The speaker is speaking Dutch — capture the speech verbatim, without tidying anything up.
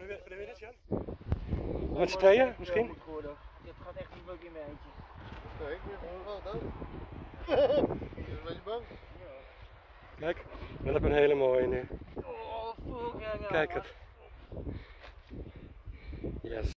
Wil je dit, Jan? Met z'n tweeën misschien? Dit gaat echt niet leuk in mijn eentje. Nee, ik ben gewoon wel dood. Je bent een beetje bang. Kijk, dan heb ik een hele mooie nu. Oh, fuck, ja, ja. Kijk het. Yes.